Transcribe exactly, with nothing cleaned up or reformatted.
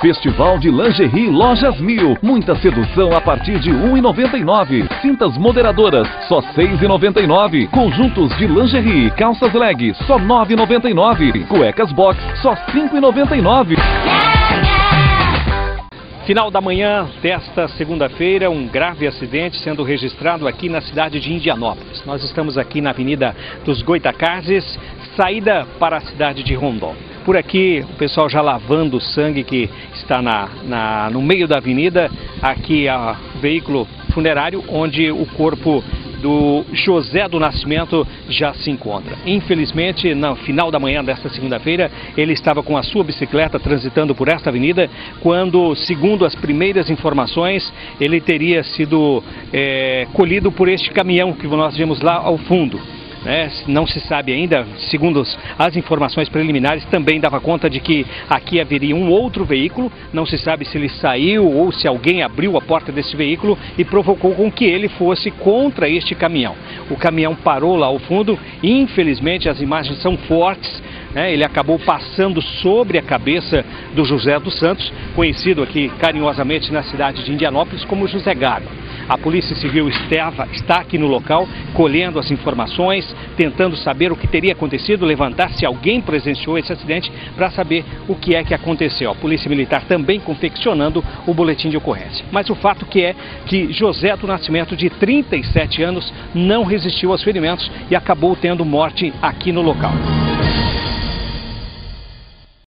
Festival de Lingerie Lojas Mil. Muita sedução a partir de um real e noventa e nove centavos. Cintas moderadoras, só seis reais e noventa e nove centavos. Conjuntos de lingerie, calças leg, só nove reais e noventa e nove centavos. Cuecas box, só cinco reais e noventa e nove centavos. Final da manhã desta segunda-feira, um grave acidente sendo registrado aqui na cidade de Indianópolis. Nós estamos aqui na Avenida dos Goitacazes, saída para a cidade de Rondon. Por aqui, o pessoal já lavando o sangue que está na, na, no meio da avenida. Aqui é o veículo funerário, onde o corpo do José do Nascimento já se encontra. Infelizmente, no final da manhã desta segunda-feira, ele estava com a sua bicicleta transitando por esta avenida, quando, segundo as primeiras informações, ele teria sido é, colhido por este caminhão que nós vimos lá ao fundo. É, não se sabe ainda, segundo as informações preliminares, também dava conta de que aqui haveria um outro veículo. Não se sabe se ele saiu ou se alguém abriu a porta desse veículo e provocou com que ele fosse contra este caminhão. O caminhão parou lá ao fundo e, infelizmente, as imagens são fortes. É, ele acabou passando sobre a cabeça do José dos Santos, conhecido aqui carinhosamente na cidade de Indianópolis como José Gago. A Polícia Civil estava, está aqui no local, colhendo as informações, tentando saber o que teria acontecido, levantar se alguém presenciou esse acidente para saber o que é que aconteceu. A Polícia Militar também confeccionando o boletim de ocorrência. Mas o fato que é que José do Nascimento, de trinta e sete anos, não resistiu aos ferimentos e acabou tendo morte aqui no local.